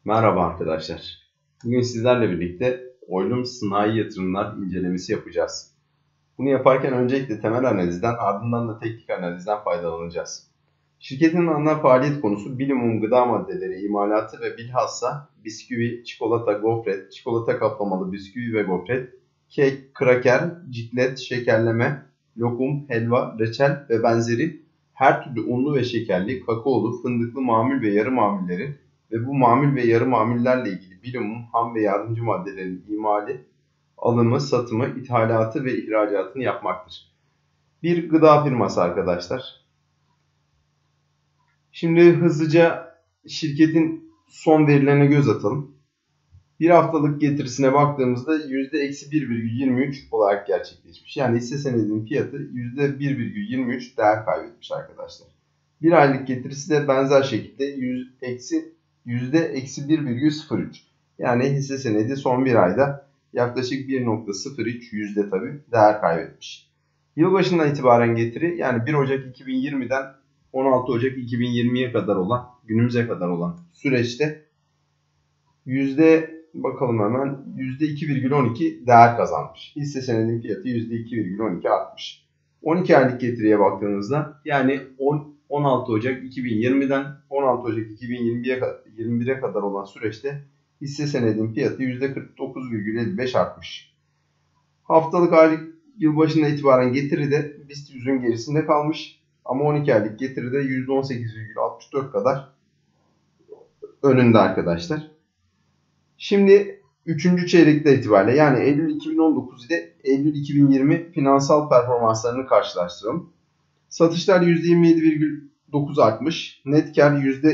Merhaba arkadaşlar. Bugün sizlerle birlikte Oylum Sınai Yatırımlar incelemesi yapacağız. Bunu yaparken öncelikle temel analizden ardından da teknik analizden faydalanacağız. Şirketin ana faaliyet konusu minimum gıda maddeleri imalatı ve bilhassa bisküvi, çikolata, gofret, çikolata kaplamalı bisküvi ve gofret, kek, kraker, ciklet, şekerleme, lokum, helva, reçel ve benzeri her türlü unlu ve şekerli, kakaolu, fındıklı mamul ve yarı mamullerin ve bu mamul ve yarı mamullerle ilgili bilimum, ham ve yardımcı maddelerin imali, alımı, satımı, ithalatı ve ihracatını yapmaktır. Bir gıda firması arkadaşlar. Şimdi hızlıca şirketin son verilerine göz atalım. Bir haftalık getirisine baktığımızda %-1,23 olarak gerçekleşmiş. Yani hisse senedinin fiyatı %1,23 değer kaybetmiş arkadaşlar. Bir aylık getirisi de benzer şekilde %-1,03. Yani hisse senedi son bir ayda yaklaşık 1,03 yüzde tabi değer kaybetmiş. Yılbaşından itibaren getiri yani 1 Ocak 2020'den 16 Ocak 2020'ye kadar olan günümüze kadar olan süreçte bakalım hemen %2,12 değer kazanmış. Hisse senedinin fiyatı %2,12 artmış. 12 aylık getiriye baktığımızda yani 16 Ocak 2020'den 16 Ocak 2021'e kadar olan süreçte hisse senedinin fiyatı %49,55 artmış. Haftalık aylık yılbaşından itibaren getiri de BIST 100'ün gerisinde kalmış. Ama 12 aylık getiri de %18,64 kadar önünde arkadaşlar. Şimdi 3. çeyrekte itibariyle yani Eylül 2019 ile Eylül 2020 finansal performanslarını karşılaştıralım. Satışlar %27,9 artmış. Net kar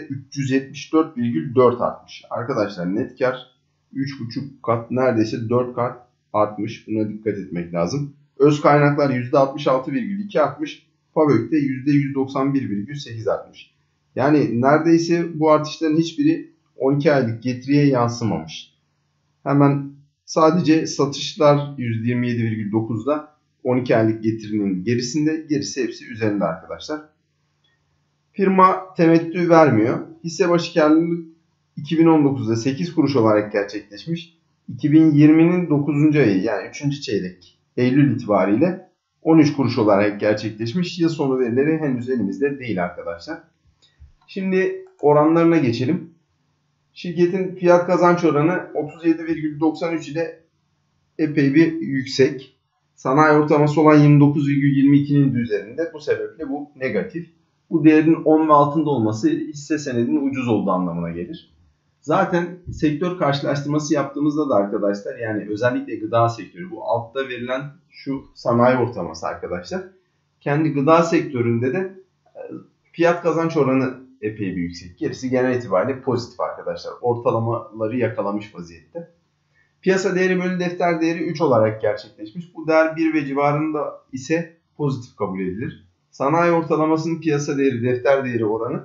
%374,4 artmış. Arkadaşlar net kar 3,5 kat neredeyse 4 kat artmış. Buna dikkat etmek lazım. Öz kaynaklar %66,2 artmış. FAVÖK'te %191,8 artmış. Yani neredeyse bu artışların hiçbiri 12 aylık getiriye yansımamış. Hemen sadece satışlar %27,9'da 12 aylık getirinin gerisinde, gerisi hepsi üzerinde arkadaşlar. Firma temettü vermiyor. Hisse başı karlılık 2019'da 8 kuruş olarak gerçekleşmiş. 2020'nin 9. ayı yani 3. çeyrek Eylül itibariyle 13 kuruş olarak gerçekleşmiş. Yıl sonu verileri henüz elimizde değil arkadaşlar. Şimdi oranlarına geçelim. Şirketin fiyat kazanç oranı 37,93 ile epey bir yüksek. Sanayi ortalaması olan 29,22'nin de üzerinde. Bu sebeple bu negatif. Bu değerin 10 ve altında olması hisse senedinin ucuz olduğu anlamına gelir. Zaten sektör karşılaştırması yaptığımızda da arkadaşlar yani özellikle gıda sektörü bu altta verilen şu sanayi ortalaması arkadaşlar. Kendi gıda sektöründe de fiyat kazanç oranı epey bir yüksek. Gerisi genel itibariyle pozitif arkadaşlar. Ortalamaları yakalamış vaziyette. Piyasa değeri bölü defter değeri 3 olarak gerçekleşmiş. Bu değer 1 ve civarında ise pozitif kabul edilir. Sanayi ortalamasının piyasa değeri defter değeri oranı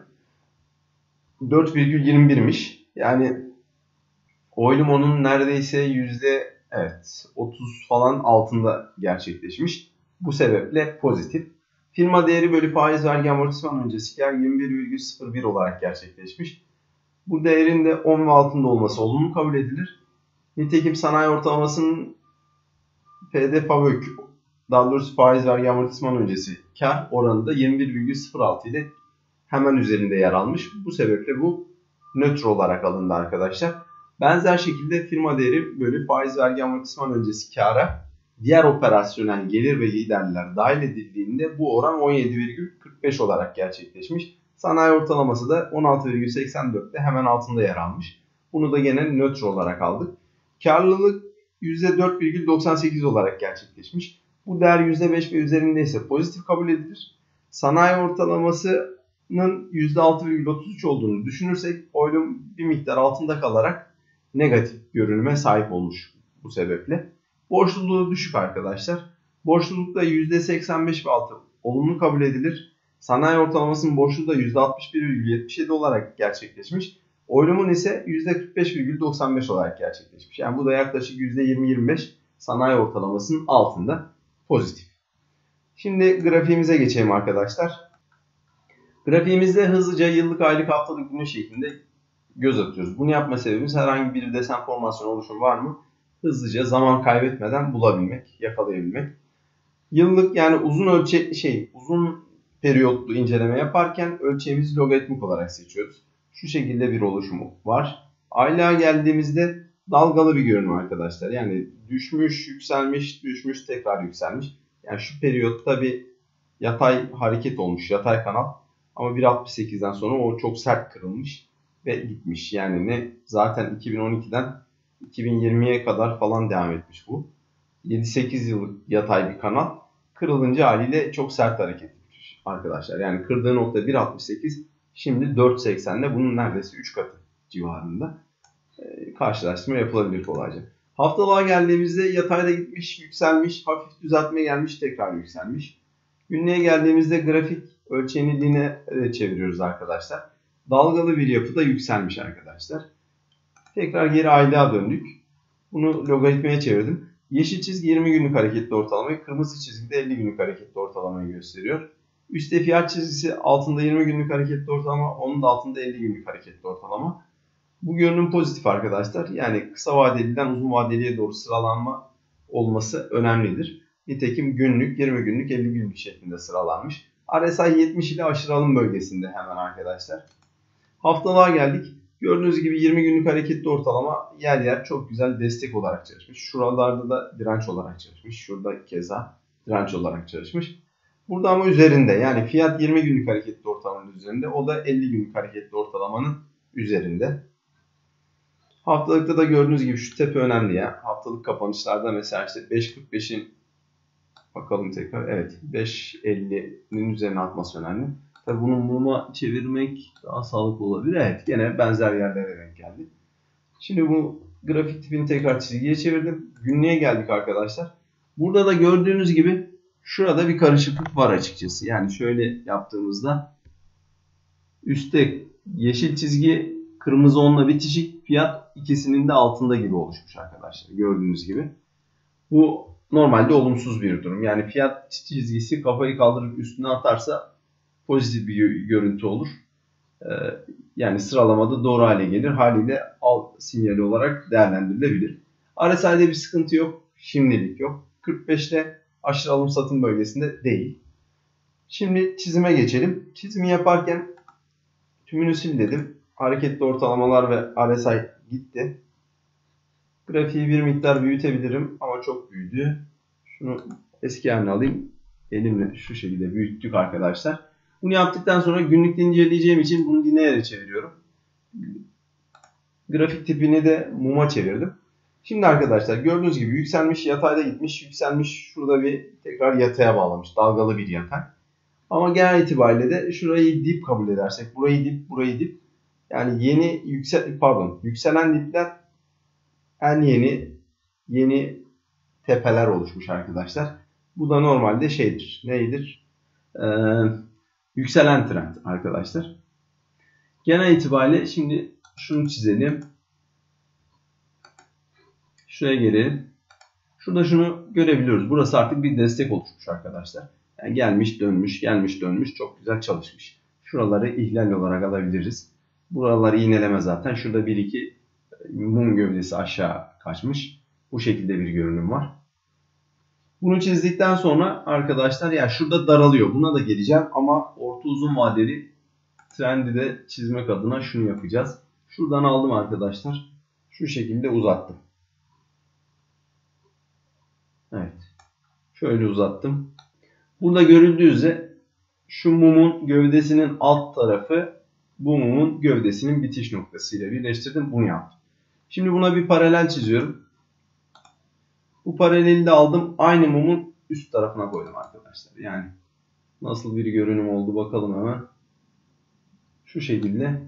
4,21'miş. Yani Oylum onun neredeyse %30 falan altında gerçekleşmiş. Bu sebeple pozitif. Firma değeri bölü faiz vergi amortisman öncesi kar 21,01 olarak gerçekleşmiş. Bu değerin de 10 ve altında olması olumlu kabul edilir. Nitekim sanayi ortalamasının FD/FAVÖK daha doğrusu faiz vergi amortisman öncesi kar oranı da 21,06 ile hemen üzerinde yer almış. Bu sebeple bu nötr olarak alındı arkadaşlar. Benzer şekilde firma değeri bölü faiz vergi amortisman öncesi kara diğer operasyonel gelir ve giderler dahil edildiğinde bu oran 17,45 olarak gerçekleşmiş. Sanayi ortalaması da 16,84'te hemen altında yer almış. Bunu da gene nötr olarak aldık. Karlılık %4,98 olarak gerçekleşmiş. Bu değer %5 ve üzerinde ise pozitif kabul edilir. Sanayi ortalamasının %6,33 olduğunu düşünürsek Oylum bir miktar altında kalarak negatif görünüme sahip olmuş bu sebeple. Borçluluğu düşük arkadaşlar. Borçlulukta %85 ve altı olumlu kabul edilir. Sanayi ortalamasının borçluluğu da %61,77 olarak gerçekleşmiş. Oylumun ise %45,95 olarak gerçekleşmiş. Yani bu da yaklaşık %20-25 sanayi ortalamasının altında pozitif. Şimdi grafiğimize geçelim arkadaşlar. Grafiğimizde hızlıca yıllık, aylık, haftalık, günlük şeklinde göz atıyoruz. Bunu yapma sebebimiz herhangi bir desen formasyon oluşumu var mı? Hızlıca zaman kaybetmeden bulabilmek, yakalayabilmek. Yıllık yani uzun periyotlu inceleme yaparken ölçeğimizi logaritmik olarak seçiyoruz. Şu şekilde bir oluşumu var. Aylığa geldiğimizde dalgalı bir görünüm arkadaşlar. Yani düşmüş, yükselmiş, düşmüş, tekrar yükselmiş. Yani şu periyotta bir yatay hareket olmuş, yatay kanal. Ama 1.68'den sonra o çok sert kırılmış ve gitmiş. Yani ne zaten 2012'den 2020'ye kadar falan devam etmiş bu. 7-8 yıllık yatay bir kanal. Kırılınca haliyle çok sert hareket etmiş arkadaşlar. Yani kırdığı nokta 1.68, şimdi 4.80'de bunun neredeyse 3 katı civarında. Karşılaştırma yapılabilir kolayca. Haftalığa geldiğimizde yatayda gitmiş, yükselmiş, hafif düzeltme gelmiş, tekrar yükselmiş. Günlüğe geldiğimizde grafik ölçeğini line çeviriyoruz arkadaşlar. Dalgalı bir yapıda yükselmiş arkadaşlar. Tekrar geri aylığa döndük. Bunu logaritmaya çevirdim. Yeşil çizgi 20 günlük hareketli ortalamayı, kırmızı çizgi de 50 günlük hareketli ortalamayı gösteriyor. Üstte fiyat çizgisi, altında 20 günlük hareketli ortalama, onun da altında 50 günlük hareketli ortalama. Bu görünüm pozitif arkadaşlar. Yani kısa vadeliden uzun vadeliye doğru sıralanma olması önemlidir. Nitekim günlük, 20 günlük, 50 günlük şeklinde sıralanmış. RSI 70 ile aşırı alım bölgesinde hemen arkadaşlar. Haftalığa geldik. Gördüğünüz gibi 20 günlük hareketli ortalama yer yer çok güzel destek olarak çalışmış. Şuralarda da direnç olarak çalışmış. Şurada keza direnç olarak çalışmış. Burada ama üzerinde, yani fiyat 20 günlük hareketli ortalamanın üzerinde. O da 50 günlük hareketli ortalamanın üzerinde. Haftalıkta da gördüğünüz gibi şu tepe önemli ya. Haftalık kapanışlarda mesela işte 5.45'in bakalım tekrar. Evet, 5.50'nin üzerine atması önemli. Tabii bunu muma çevirmek daha sağlıklı olabilir. Evet, gene benzer yerlere denk geldi. Şimdi bu grafik tipini tekrar çizgiye çevirdim. Günlüğe geldik arkadaşlar. Burada da gördüğünüz gibi şurada bir karışıklık var açıkçası. Yani şöyle yaptığımızda üstte yeşil çizgi kırmızı onunla bitişik, fiyat ikisinin de altında gibi oluşmuş arkadaşlar. Gördüğünüz gibi. Bu normalde olumsuz bir durum. Yani fiyat çizgisi kafayı kaldırıp üstüne atarsa pozitif bir görüntü olur. Yani sıralamada doğru hale gelir. Haliyle al sinyali olarak değerlendirilebilir. RSI'de bir sıkıntı yok. Şimdilik yok. 45'te aşırı alım satım bölgesinde değil. Şimdi çizime geçelim. Çizimi yaparken tümünü sil dedim. Hareketli ortalamalar ve RSI gitti. Grafiği bir miktar büyütebilirim ama çok büyüdü. Şunu eski haline alayım. Elimle şu şekilde büyüttük arkadaşlar. Bunu yaptıktan sonra günlükte inceleyeceğim için bunu lineere çeviriyorum. Grafik tipini de muma çevirdim. Şimdi arkadaşlar gördüğünüz gibi yükselmiş, yatayda gitmiş, yükselmiş. Şurada bir tekrar yataya bağlamış. Dalgalı bir yatay. Ama genel itibariyle de şurayı dip kabul edersek, burayı dip, burayı dip. Yani yükselen dipler en yeni tepeler oluşmuş arkadaşlar. Bu da normalde şeydir. Neydir? Yükselen trend arkadaşlar. Genel itibariyle şimdi şunu çizelim. Şuraya gelelim. Şurada şunu görebiliyoruz. Burası artık bir destek oluşmuş arkadaşlar. Yani gelmiş dönmüş, gelmiş dönmüş. Çok güzel çalışmış. Şuraları ihlal olarak alabiliriz. Buraları iğneleme zaten. Şurada 1-2 mum gövdesi aşağı kaçmış. Bu şekilde bir görünüm var. Bunu çizdikten sonra arkadaşlar yani şurada daralıyor. Buna da geleceğim ama orta uzun vadeli trendi de çizmek adına şunu yapacağız. Şuradan aldım arkadaşlar. Şu şekilde uzattım. Evet. Şöyle uzattım. Burada görüldüğü üzere şu mumun gövdesinin alt tarafı bu mumun gövdesinin bitiş noktasıyla birleştirdim. Bunu yaptım. Şimdi buna bir paralel çiziyorum. Bu paraleli de aldım. Aynı mumun üst tarafına koydum arkadaşlar. Yani nasıl bir görünüm oldu bakalım hemen. Şu şekilde.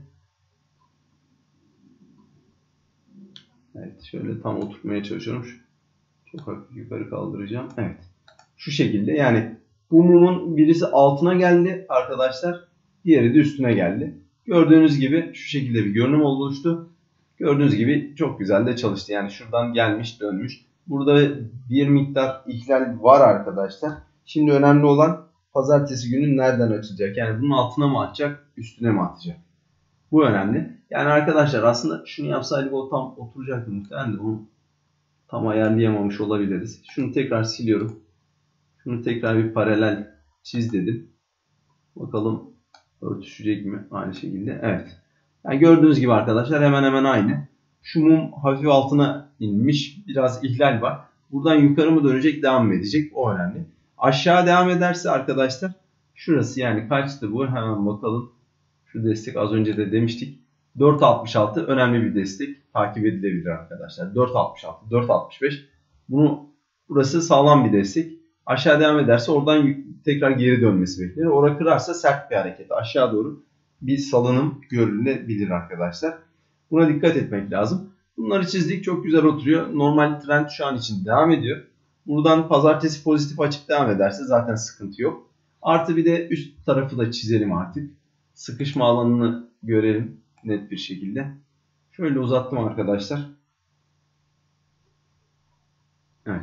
Evet, şöyle tam oturtmaya çalışıyorum. Çok hafif yukarı kaldıracağım. Evet. Şu şekilde yani bu mumun birisi altına geldi arkadaşlar. Diğeri de üstüne geldi. Gördüğünüz gibi şu şekilde bir görünüm oluştu. Gördüğünüz gibi çok güzel de çalıştı. Yani şuradan gelmiş dönmüş. Burada bir miktar ihlal var arkadaşlar. Şimdi önemli olan pazartesi günü nereden açılacak? Yani bunun altına mı atacak, üstüne mi atacak? Bu önemli. Yani arkadaşlar aslında şunu yapsaydık o tam oturacaktı muhtemelen de onu tam ayarlayamamış olabiliriz. Şunu tekrar siliyorum. Şunu tekrar bir paralel çiz dedim. Bakalım örtüşecek mi aynı şekilde. Evet. Yani gördüğünüz gibi arkadaşlar hemen hemen aynı. Şu mum hafif altına inmiş. Biraz ihlal var. Buradan yukarı mı dönecek, devam mı edecek? O önemli. Aşağı devam ederse arkadaşlar şurası yani kaçtı bu? Hemen bakalım. Şu destek az önce de demiştik. 4.66 önemli bir destek. Takip edilebilir arkadaşlar. 4.66, 4.65. Burası sağlam bir destek. Aşağı devam ederse oradan tekrar geri dönmesi beklenir. Orada kırarsa sert bir hareket. Aşağı doğru bir salınım görülebilir arkadaşlar. Buna dikkat etmek lazım. Bunları çizdik. Çok güzel oturuyor. Normal trend şu an için devam ediyor. Buradan pazartesi pozitif açık devam ederse zaten sıkıntı yok. Artı bir de üst tarafı da çizelim artık. Sıkışma alanını görelim net bir şekilde. Şöyle uzattım arkadaşlar. Evet.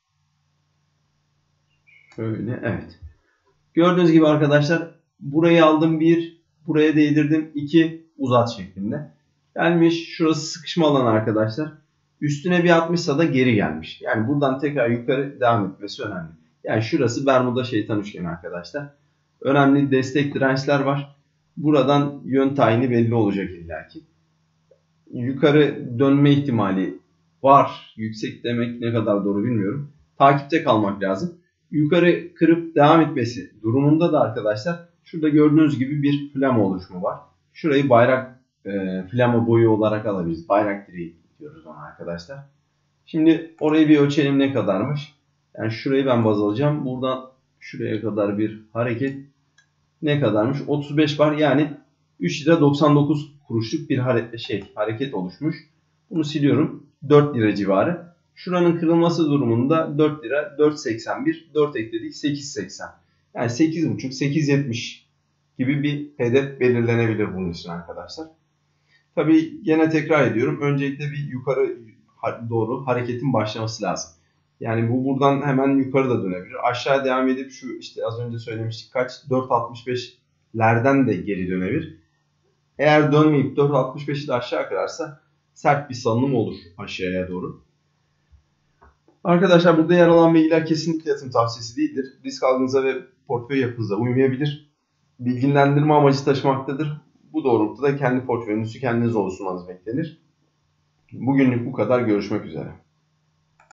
Şöyle evet. Gördüğünüz gibi arkadaşlar burayı aldım 1, buraya değdirdim 2 uzat şeklinde. Gelmiş şurası sıkışma alanı arkadaşlar. Üstüne bir atmışsa da geri gelmiş. Yani buradan tekrar yukarı devam etmesi önemli. Yani şurası Bermuda şeytan üçgeni arkadaşlar. Önemli destek dirençler var. Buradan yön tayini belli olacak illaki. Yukarı dönme ihtimali var. Yüksek demek ne kadar doğru bilmiyorum. Takipte kalmak lazım. Yukarı kırıp devam etmesi durumunda da arkadaşlar şurada gördüğünüz gibi bir flama oluşumu var. Şurayı bayrak flama boyu olarak alabiliriz. Bayrak direği diyoruz ona arkadaşlar. Şimdi orayı bir ölçelim ne kadarmış. Yani şurayı ben baz alacağım. Buradan şuraya kadar bir hareket ne kadarmış? 35 var. Yani 3 lira 99 kuruşluk bir hareket oluşmuş. Bunu siliyorum. 4 lira civarı. Şuranın kırılması durumunda 4 lira 4.81, 4 ekledik 8.80. Yani 8.5 8.70 gibi bir hedef belirlenebilir bunun için arkadaşlar. Tabii gene tekrar ediyorum. Öncelikle bir yukarı doğru hareketin başlaması lazım. Yani bu buradan hemen yukarı da dönebilir. Aşağı devam edip şu işte az önce söylemiştik kaç 4.65'lerden de geri dönebilir. Eğer dönmeyip 4.65'i de aşağı kırarsa sert bir salınım olur aşağıya doğru. Arkadaşlar burada yer alan bilgiler kesinlikle yatırım tavsiyesi değildir. Risk algınıza ve portföy yapınıza uymayabilir. Bilgilendirme amacı taşımaktadır. Bu doğrultuda kendi portföyünüzü kendiniz oluşturmanız beklenir. Bugünlük bu kadar. Görüşmek üzere.